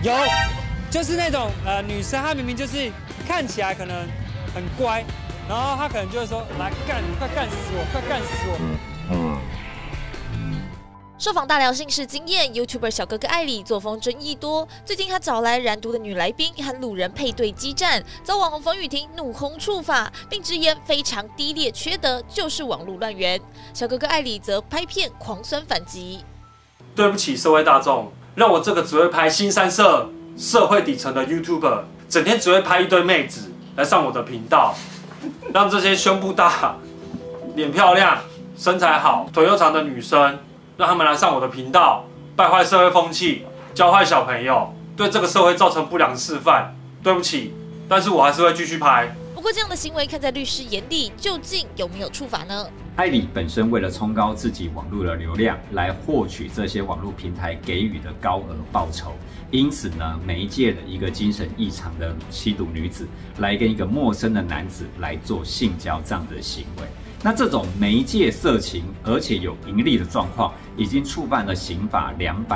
有，就是那种女生，她明明就是看起来可能很乖，然后她可能就会说来干，快干死我，快干死我。 受访大聊姓氏经验 ，YouTuber 小哥哥艾里作风争议多。最近他找来燃毒的女来宾和路人配对激战，遭网红冯雨婷怒轰触法，并直言非常低劣缺德，就是网络乱源。小哥哥艾里则拍片狂酸反击： 对不起社会大众，让我这个只会拍新三色社会底层的 YouTuber， 整天只会拍一堆妹子来上我的频道，让这些胸部大、脸漂亮、身材好、腿又长的女生。让他们来上我的频道，败坏社会风气，教坏小朋友，对这个社会造成不良示范。对不起，但是我还是会继续拍。 不过这样的行为看在律师眼里，究竟有没有处罚呢？ 艾里本身为了冲高自己网络的流量，来获取这些网络平台给予的高额报酬，因此呢，媒介的一个精神异常的吸毒女子，来跟一个陌生的男子来做性交这样的行为。那这种媒介色情，而且有盈利的状况，已经触犯了刑法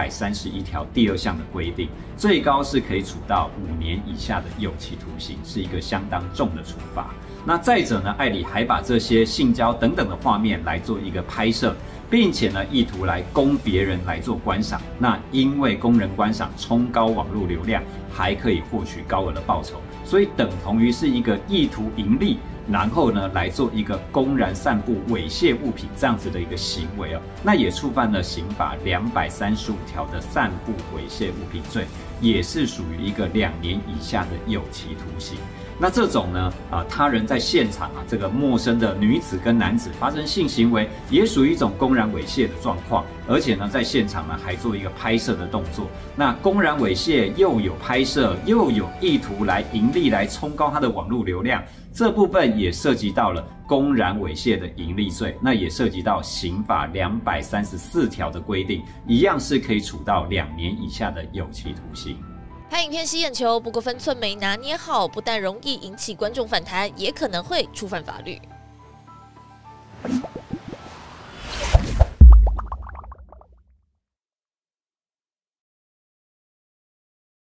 231条第2项的规定，最高是可以处到5年以下的有期徒刑，是一个相当重的处罚。那再者呢，艾里还把这些性交等等的画面来做一个拍摄，并且呢，意图来供别人来做观赏。那因为供人观赏，冲高网络流量，还可以获取高额的报酬，所以等同于是一个意图盈利。然后呢，来做一个公然散布猥亵物品这样子的一个行为哦，那也触犯了刑法235条的散布猥亵物品罪，也是属于一个2年以下的有期徒刑。那这种呢，他人在现场这个陌生的女子跟男子发生性行为，也属于一种公然猥亵的状况，而且呢，在现场呢还做一个拍摄的动作。那公然猥亵又有拍摄，又有意图来盈利，来冲高他的网络流量，这部分也涉及到了公然猥亵的盈利罪，那也涉及到刑法234条的规定，一样是可以处到2年以下的有期徒刑。 拍影片吸眼球，不过分寸没拿捏好，不但容易引起观众反弹，也可能会触犯法律。